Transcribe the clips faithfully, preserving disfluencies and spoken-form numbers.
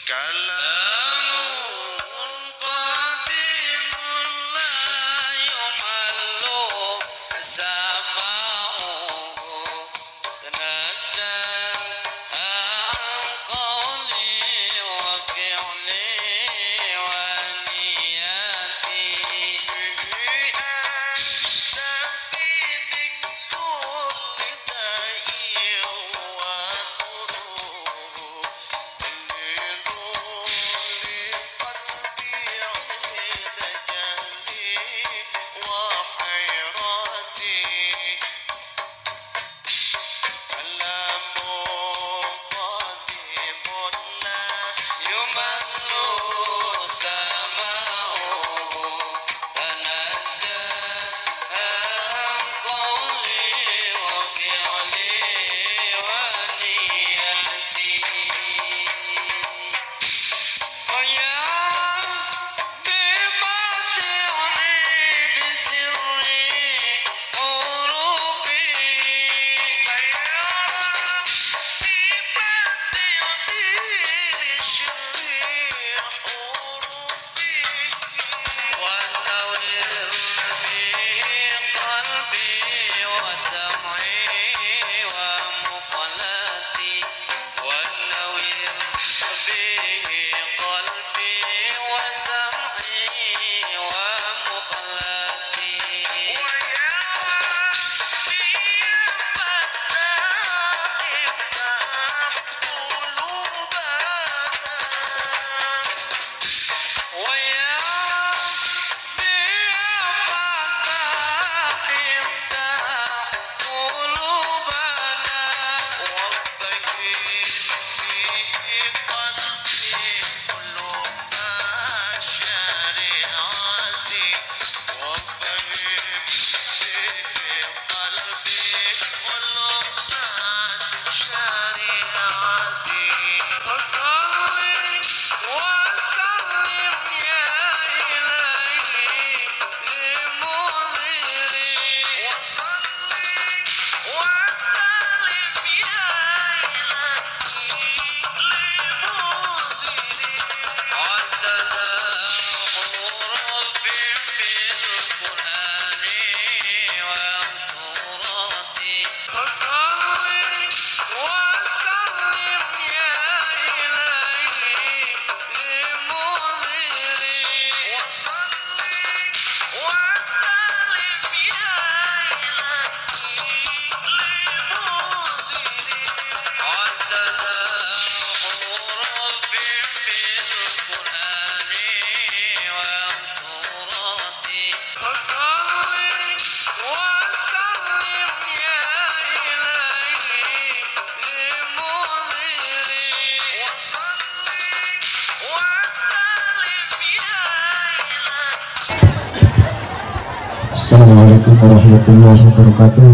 Assalamualaikum warahmatullahi wabarakatuh.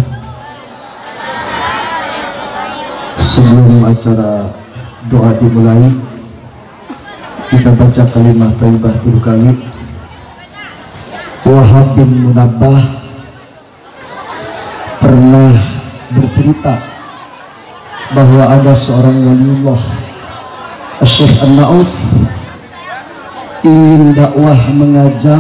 Sebelum acara doa dimulai, kita baca kalimat thayyibah tiga kali. Wahab bin Munabbah pernah bercerita bahwa ada seorang waliullah, Syekh An-Nauf, ingin dakwah mengajak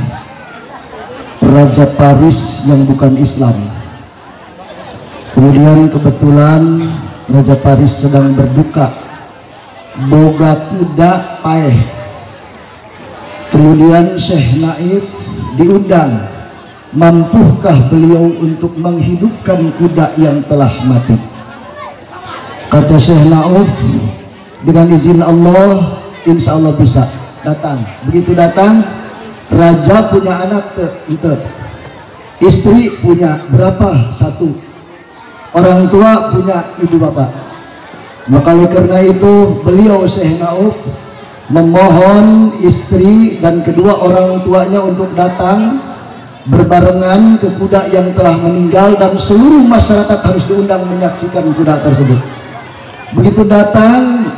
Raja Paris yang bukan Islam. Kemudian kebetulan Raja Paris sedang berduka, boga kuda paeh. Kemudian Syekh Naif diundang, mampukah beliau untuk menghidupkan kuda yang telah mati? Kata Syekh Naif, dengan izin Allah, insya Allah bisa. Datang. Begitu datang, Raja punya anak ter, istri punya berapa? Satu. Orang tua punya ibu bapak. Maka karena itu beliau Syekh Nauf memohon istri dan kedua orang tuanya untuk datang berbarengan ke kuda yang telah meninggal, dan seluruh masyarakat harus diundang menyaksikan kuda tersebut. Begitu datang,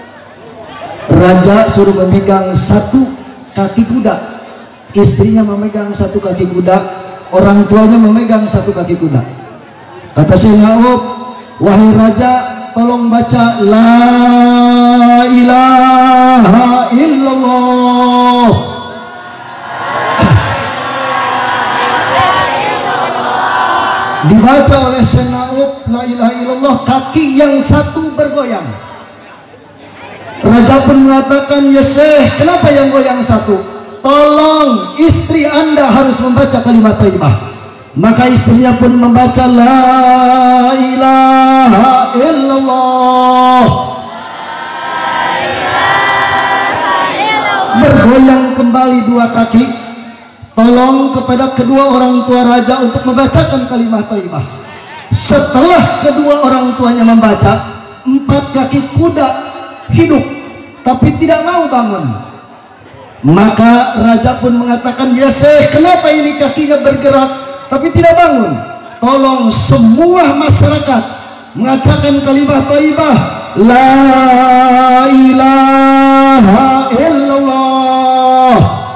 Raja suruh memegang satu kaki kuda, istrinya memegang satu kaki kuda, orang tuanya memegang satu kaki kuda. Kata Syekh Nauf, wahai Raja, tolong baca la ilaha dibaca oleh Senaub la ilaha illallah, kaki yang satu bergoyang. Raja pun mengatakan, ya Syekh, kenapa yang goyang satu? Tolong istri anda harus membaca kalimat thayyibah. Maka istrinya pun membaca la ilaha illallah. Bergoyang kembali dua kaki. Tolong kepada kedua orang tua raja untuk membacakan kalimat thayyibah. Setelah kedua orang tuanya membaca, empat kaki kuda hidup tapi tidak mau bangun. Maka raja pun mengatakan, ya Syekh, kenapa ini kakinya bergerak tapi tidak bangun? Tolong semua masyarakat mengajarkan kalimat thayyibah la ilaha illallah.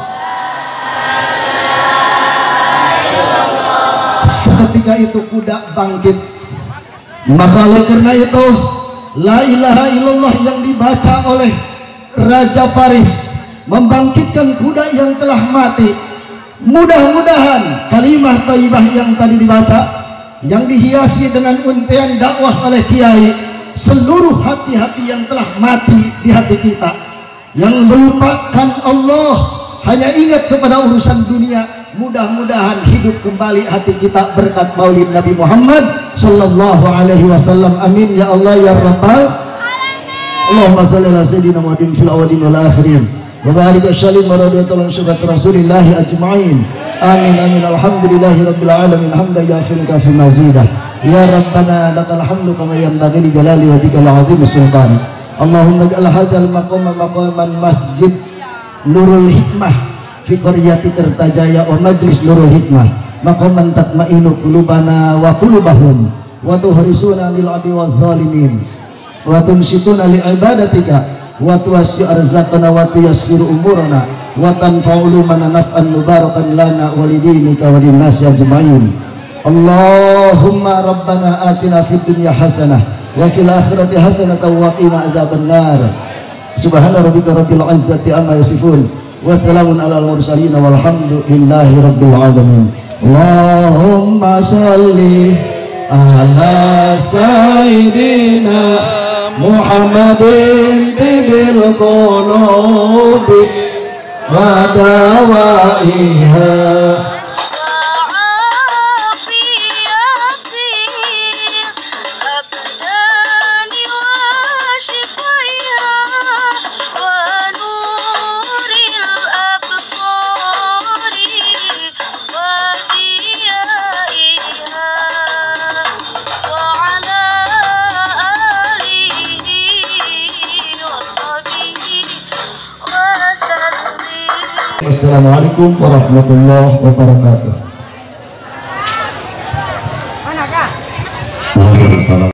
Seketika itu kuda bangkit. Maka oleh karena itu la ilaha illallah yang dibaca oleh Raja Faris membangkitkan kuda yang telah mati. Mudah-mudahan kalimat thayyibah yang tadi dibaca, yang dihiasi dengan untian dakwah oleh kiai, seluruh hati-hati yang telah mati di hati kita, yang melupakan Allah, hanya ingat kepada urusan dunia, mudah-mudahan hidup kembali hati kita berkat maulid Nabi Muhammad sallallahu alaihi wasallam. Amin ya Allah ya Rabbal alamin. Allahumma shalli ala sayyidina Muhammadin fil awwalin wal akhirin wa barik ashalim wa radiyallahu anhu rasulillahi ajma'in. Amin amin. Alhamdulillahi rabbil alamin hamdan yafi'u kafi mazidah. Ya Rabbana lakal hamdu kama yanbaghi li jalali wajhikal azim sultan. Allahumma ij'al hadzal maqama maqaman masjid Nurul Hikmah fi qaryati Tirtajaya wa majlis Nurul Hikmah maqaman tatma'inu qulubana wa qulubahum wa tuhrisuna lil adi waz zalimin wa tumsituna li ibadatika wa tuwassi arzaqana wa tuyassiru umurana wa tanfa'u mana naf'an mubarakan lana wa lidinika wa linnasi ajma'in. Allahumma rabbana atina fid dunya hasanah wa fil akhirati hasanah wa qina adzaban nar. Subhana rabbika rabbil izzati amma yasifun wa salamun alal mursalin walhamdulillahi rabbil alamin. Allahumma shalli ala sayyidina Muhammadin bil qulubi wa dawaiha. Wassalamualaikum warahmatullahi wabarakatuh. Mana kak? Waalaikumsalam.